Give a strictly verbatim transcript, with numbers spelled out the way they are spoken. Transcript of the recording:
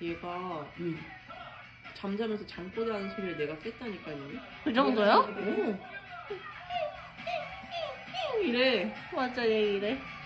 얘가 응. 잠자면서 잠꼬대 하는 소리를 내가 깼다니까요. 그 정도요? 오. 이래. 맞아, 얘 이래.